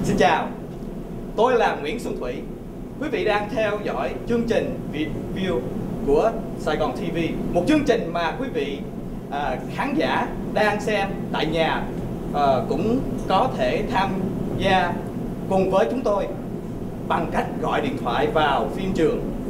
Xin chào, tôi là Nguyễn Xuân Thủy. Quý vị đang theo dõi chương trình View của Sài Gòn TV, một chương trình mà quý vị khán giả đang xem tại nhà cũng có thể tham gia cùng với chúng tôi bằng cách gọi điện thoại vào phim trường